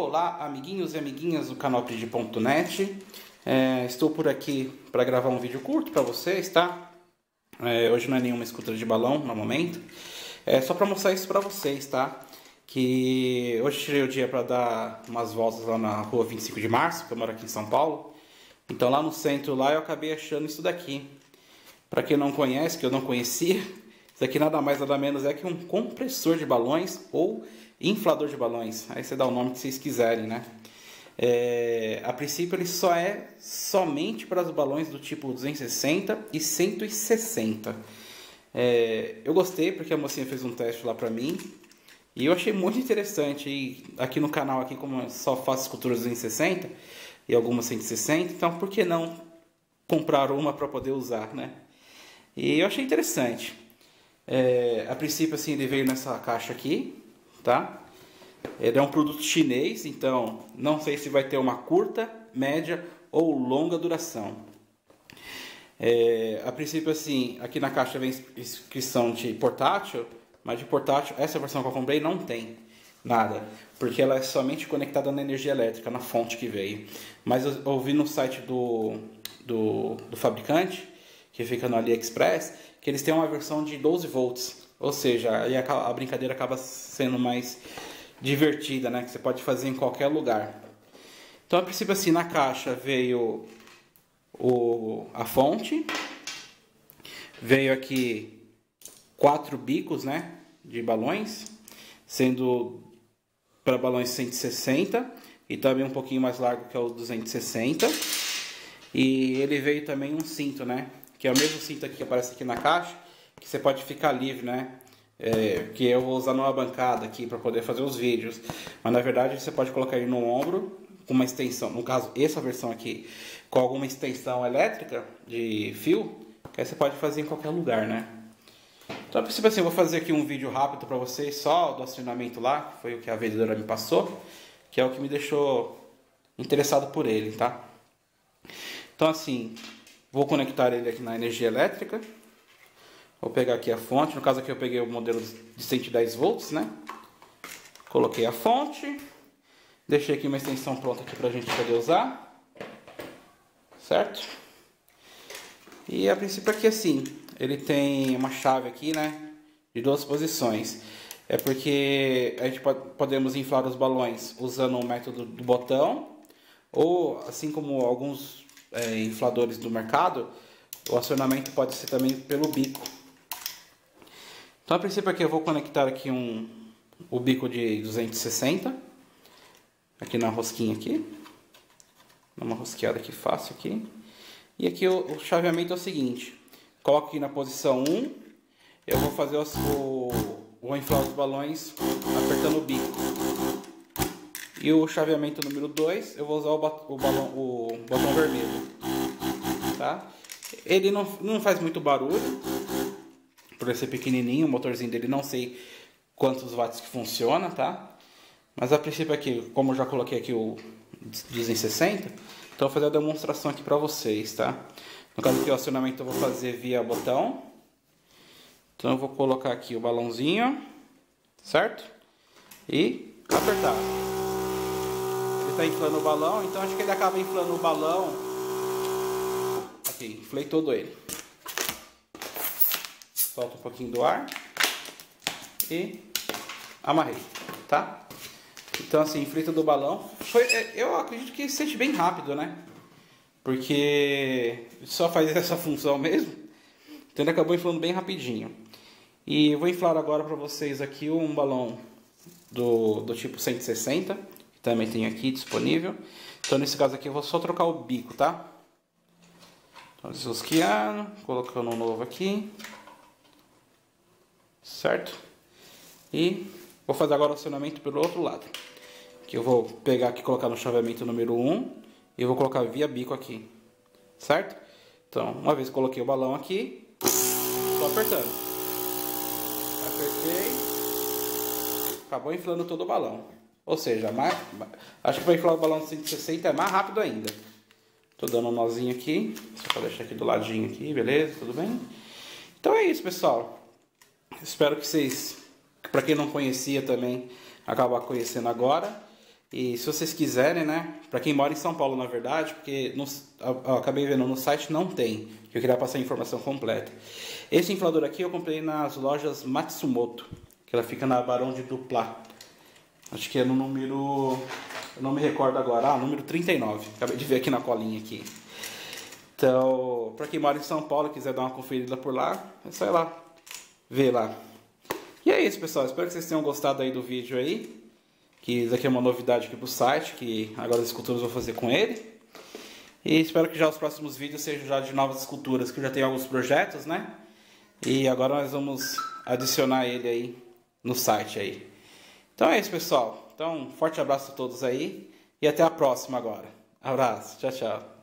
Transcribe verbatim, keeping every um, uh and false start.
Olá, amiguinhos e amiguinhas do canal Pidi ponto net. É, estou por aqui para gravar um vídeo curto para vocês, tá? É, hoje não é nenhuma escuta de balão no momento. É só para mostrar isso para vocês, tá? Que hoje tirei o dia para dar umas voltas lá na rua vinte e cinco de março, que eu moro aqui em São Paulo. Então lá no centro lá eu acabei achando isso daqui. Para quem não conhece, que eu não conhecia, isso aqui nada mais nada menos é que um compressor de balões ou inflador de balões. Aí você dá o nome que vocês quiserem, né? É, a princípio ele só é somente para os balões do tipo duzentos e sessenta e cento e sessenta. É, eu gostei porque a mocinha fez um teste lá para mim e eu achei muito interessante. E aqui no canal, aqui como eu só faço esculturas duzentos e sessenta e algumas cento e sessenta, então por que não comprar uma para poder usar, né? E eu achei interessante. É, a princípio assim ele veio nessa caixa aqui, tá? Ele é um produto chinês, então não sei se vai ter uma curta, média ou longa duração. É, a princípio assim, aqui na caixa vem inscrição de portátil, mas de portátil, essa versão que eu comprei não tem nada, porque ela é somente conectada na energia elétrica, na fonte que veio. Mas eu ouvi no site do, do, do fabricante, que fica no AliExpress, que eles têm uma versão de doze volts. Ou seja, aí a, a brincadeira acaba sendo mais divertida, né? Que você pode fazer em qualquer lugar. Então, a princípio, assim, na caixa veio o, a fonte. Veio aqui quatro bicos, né? De balões. Sendo para balões cento e sessenta. E também um pouquinho mais largo que é o duzentos e sessenta. E ele veio também um cinto, né? Que é o mesmo cinto aqui que aparece aqui na caixa, que você pode ficar livre, né? É, que eu vou usar numa bancada aqui para poder fazer os vídeos. Mas na verdade você pode colocar ele no ombro com uma extensão, no caso essa versão aqui, com alguma extensão elétrica de fio, que aí você pode fazer em qualquer lugar, né? Então, a princípio assim, eu vou fazer aqui um vídeo rápido para vocês só do acionamento lá, que foi o que a vendedora me passou, que é o que me deixou interessado por ele, tá? Então assim, vou conectar ele aqui na energia elétrica. Vou pegar aqui a fonte, no caso aqui eu peguei o modelo de cento e dez volts, né? Coloquei a fonte. Deixei aqui uma extensão pronta aqui pra gente poder usar. Certo? E a princípio aqui assim, ele tem uma chave aqui, né? De duas posições. É porque a gente pode, podemos inflar os balões usando o método do botão. Ou assim como alguns é, infladores do mercado, o acionamento pode ser também pelo bico. Então, a princípio aqui eu vou conectar aqui um, o bico de duzentos e sessenta, aqui na rosquinha aqui, dá uma rosqueada aqui fácil aqui. E aqui o, o chaveamento é o seguinte, coloco aqui na posição um, eu vou fazer o, vou inflar os balões apertando o bico. E o chaveamento número dois, eu vou usar o, o, balão, o botão vermelho, tá? Ele não, não faz muito barulho, por ele ser pequenininho, o motorzinho dele não sei quantos watts que funciona, tá? Mas a princípio aqui, como eu já coloquei aqui o duzentos e sessenta, então eu vou fazer a demonstração aqui pra vocês, tá? No caso aqui o acionamento eu vou fazer via botão. Então eu vou colocar aqui o balãozinho, certo? E apertar. Ele está inflando o balão, então acho que ele acaba inflando o balão. Aqui, inflei todo ele. Solta um pouquinho do ar e amarrei, tá? Então assim, inflita do balão. Foi, eu acredito que sente bem rápido, né? Porque só faz essa função mesmo. Então ele acabou inflando bem rapidinho. E eu vou inflar agora para vocês aqui um balão do, do tipo cento e sessenta, que também tem aqui disponível. Então nesse caso aqui eu vou só trocar o bico, tá? Então desrosqueando, colocando um novo aqui. Certo? E vou fazer agora o acionamento pelo outro lado. Que eu vou pegar aqui e colocar no chaveamento número um. E eu vou colocar via bico aqui. Certo? Então, uma vez que coloquei o balão aqui, estou apertando. Apertei. Acabou inflando todo o balão. Ou seja, mais, acho que para inflar o balão de cento e sessenta é mais rápido ainda. Estou dando um nozinho aqui. Só para deixar aqui do ladinho aqui, beleza? Tudo bem? Então é isso, pessoal. Espero que vocês, para quem não conhecia também, acabar conhecendo agora. E se vocês quiserem, né? Para quem mora em São Paulo, na verdade, porque no, eu, eu acabei vendo no site não tem, que eu queria passar a informação completa. Esse inflador aqui eu comprei nas lojas Matsumoto, que ela fica na Barão de Duplá. Acho que é no número, eu não me recordo agora, ah, número trinta e nove. Acabei de ver aqui na colinha aqui. Então, para quem mora em São Paulo e quiser dar uma conferida por lá, é só ir lá, ver lá. E é isso, pessoal. Espero que vocês tenham gostado aí do vídeo aí. Que isso aqui é uma novidade aqui pro site, que agora as esculturas eu vou fazer com ele. E espero que já os próximos vídeos sejam já de novas esculturas, que eu já tenho alguns projetos, né? E agora nós vamos adicionar ele aí no site aí. Então é isso, pessoal. Então, um forte abraço a todos aí e até a próxima agora. Abraço. Tchau, tchau.